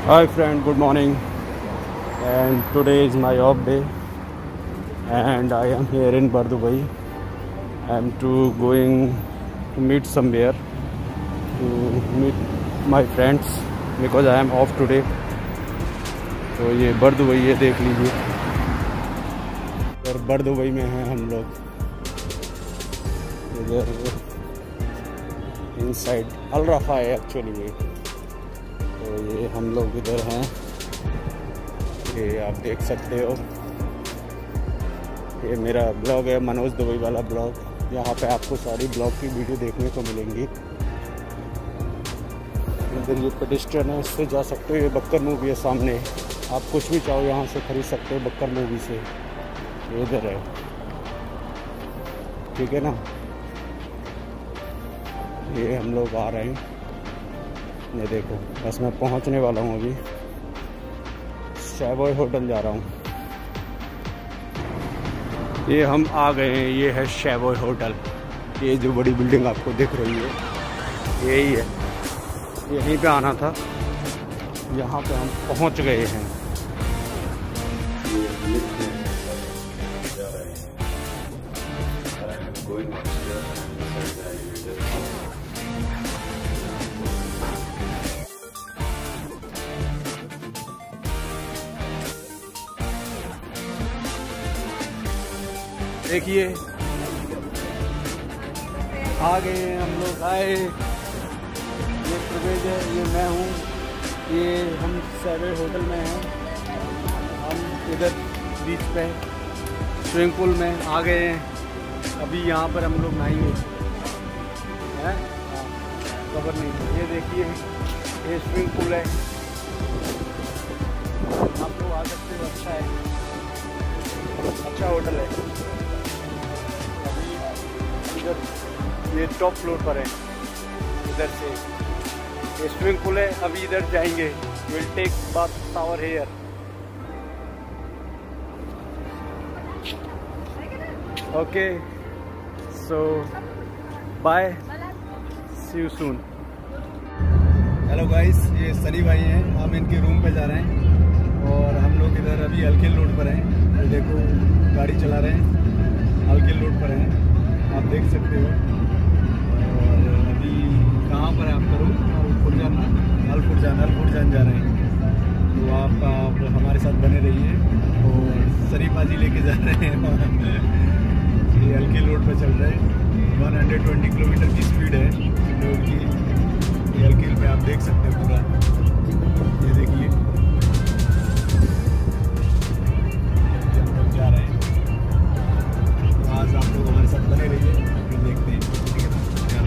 Hi friend, good morning. And today is my off day, and I am here in Dubai. I am going to meet somewhere to meet my friends because I am off today. तो ये Dubai ये देख लीजिए, और Dubai में हैं हम लोग इधर इनसाइड अल रफा है एक्चुअली ये। तो ये हम लोग इधर हैं, ये आप देख सकते हो। ये मेरा ब्लॉग है, मनोज दुबई वाला ब्लॉग। यहाँ पे आपको सारी ब्लॉग की वीडियो देखने को मिलेंगी। इधर ये पेडिस्ट्रियन है, इससे जा सकते हो। ये बक्कर मूवी है सामने, आप कुछ भी चाहो यहाँ से खरीद सकते हो बक्कर मूवी से। ये इधर है, ठीक है ना। ये हम लोग आ रहे हैं, ये देखो। बस मैं पहुँचने वाला हूँ, अभी शैबॉय होटल जा रहा हूँ। ये हम आ गए हैं, ये है शैबॉय होटल। ये जो बड़ी बिल्डिंग आपको दिख रही है यही है, यहीं पे आना था। यहाँ पे हम पहुँच गए हैं। देखिए आ गए हैं हम लोग, आए। ये प्रवेश है, ये मैं हूँ, ये हम शैबॉय होटल में हैं। हम इधर बीच पे स्विमिंग पूल में आ गए हैं। अभी यहाँ पर हम लोग नहाएंगे, हैं? खबर नहीं। ये देखिए, ये स्विमिंग पूल है, आप लोग आ सकते हो। अच्छा है, अच्छा होटल है। ये टॉप फ्लोर पर है, इधर से ये स्विमिंग पूल है। अभी इधर जाएंगे, will take bath shower hair. Okay, so bye, see you soon. Hello guys, ये सनी भाई हैं, हम इनके रूम पे जा रहे हैं। और हम लोग इधर अभी अलकिल रोड पर हैं। ये देखो गाड़ी चला रहे हैं, अलकिल रोड पर हैं, आप देख सकते हो। और अभी कहाँ पर है आपका रूम? अलफुरजान जा रहे हैं। तो आप हमारे साथ बने रहिए। और शरीफाजी लेके जा रहे हैं। ये अलकिल रोड पर चल रहे हैं, 120 किलोमीटर की स्पीड है रोड की। ये अलकिल पे आप देख सकते हैं पूरा, ये देखिए हम लोग जा रहे हैं। आज आप लोग हमारे साथ बने रहिए, फिर देखते हैं, ठीक है ना।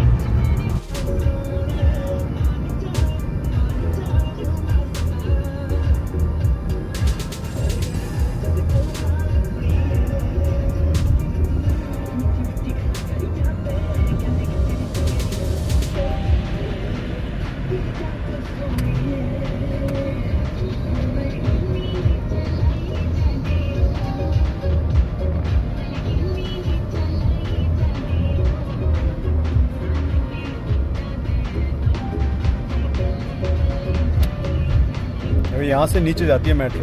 यहाँ से नीचे जाती है मेट्रो।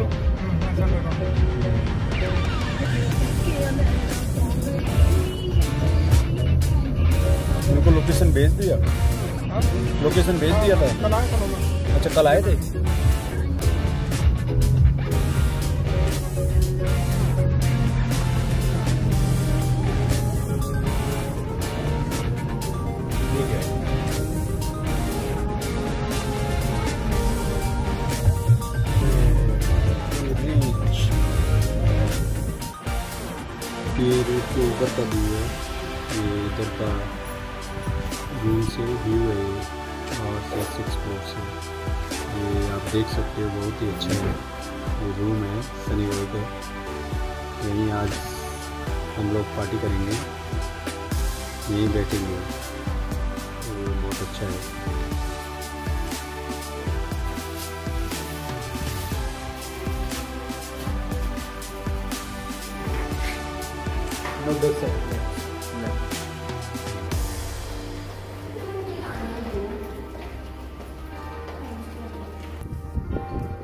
मेरे को लोकेशन भेज दिया, लोकेशन भेज दिया था। अच्छा, कल आए थे। ठीक है, ये रोड के ऊपर का व्यू है। ये इधर का रूम से व्यू है, और 6 फ्लोर से ये आप देख सकते हो। बहुत ही अच्छा है ये रूम है सनी भाई का। यहीं आज हम लोग पार्टी करेंगे, यहीं बैठेंगे। ये बहुत अच्छा है। No, that's it. No.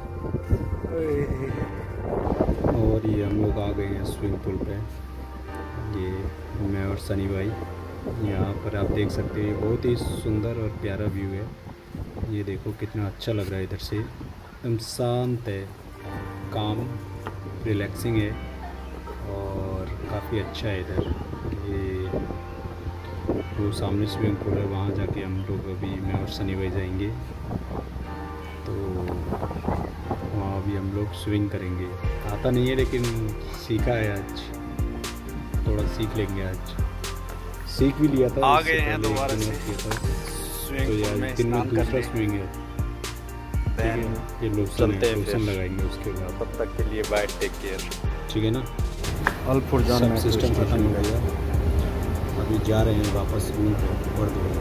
और ये हम लोग आ गए हैं स्विमिंग पूल पे। ये मैं और सनी भाई, यहाँ पर आप देख सकते हैं बहुत ही सुंदर और प्यारा व्यू है। ये देखो कितना अच्छा लग रहा है, इधर से एकदम शांत है, काम रिलैक्सिंग है और काफ़ी अच्छा है इधर। ये वो सामने स्विमिंग पूल है, वहाँ जाके हम लोग अभी मैं और सनी भाई जाएंगे, तो वहाँ भी हम लोग स्विमिंग करेंगे। आता नहीं है लेकिन सीखा है, आज थोड़ा सीख लेंगे। आज सीख भी लिया था, आ गए हैं दोबारा से तो यार दिन में दूसरा स्विमिंग है। ये लोशन लगाएंगे उसके बाद। तब तक के लिए बाय, टेक केयर, ठीक है ना। अल्फुरजान सब सिस्टम खत्म हो गया, अभी जा रहे हैं वापस रूम पे वर्द।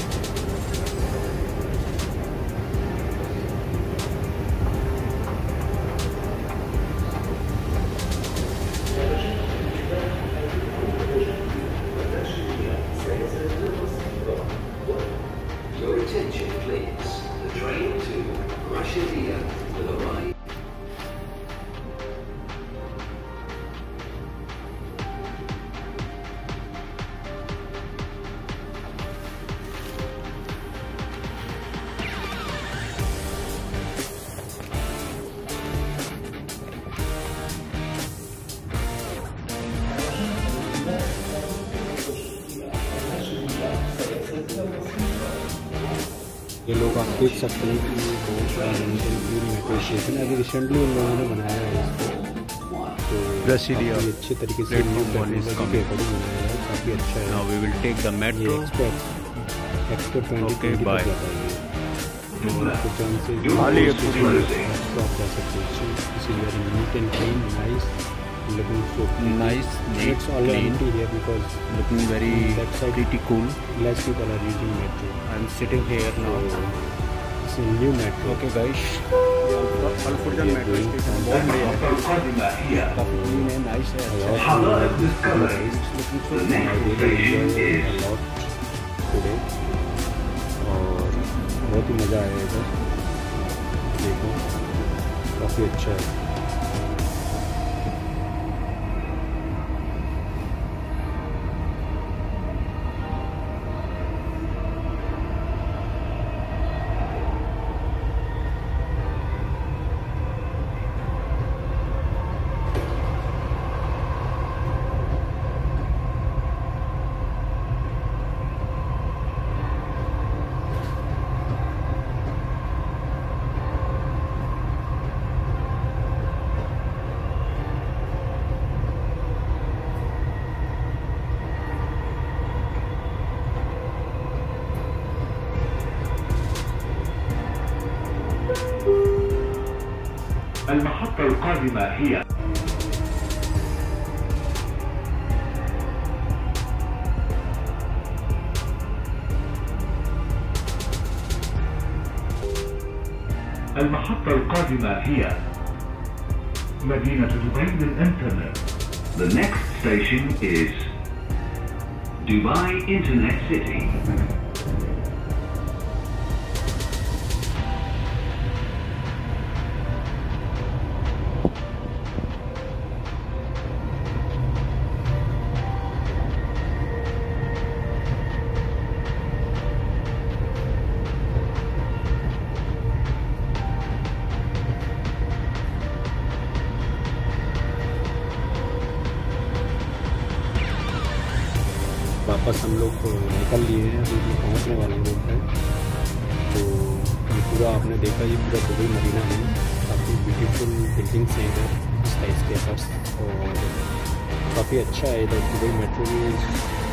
Your attention please. The train to Russia will arrive. ये लोग आप देख सकते हैं कि बहुत बड़ा मेट्रो स्टेशन है, अभी रिसेंटली उन लोगों ने बनाया है इसको, तो काफ़ी अच्छे तरीके से टेक्नोलॉजी के अकॉर्डिंग बनाया है, काफ़ी अच्छा है। Now we will take the metro. Express 2020 bye. और आपको चांस से खाली है तो आप जा सकते हैं। इसीलिए neat and clean, nice, looking so Nice, neat, it's all clean. empty here because Looking very that side pretty cool. less people are using metro. I'm sitting here now. It's a new metro. Okay guys. Al Furjan metro station बहुत बढ़िया है, काफ़ी clean है, nice है, अच्छा है। Today और बहुत ही मज़ा आया इधर, देखो काफ़ी अच्छा है। المحطة القادمة هي مدينة دبي للإنترنت. The next station is Dubai Internet City. वापस हम लोग निकल लिए हैं, अभी पहुंचने वाले हैं रूम पे। तो ये पूरा आपने देखा, ये पूरा दुबई मदीना है, काफ़ी ब्यूटीफुल बिल्डिंग्स हैं इधर स्काई स्केपर्स, और काफ़ी अच्छा है इधर। दुबई मेट्रो भी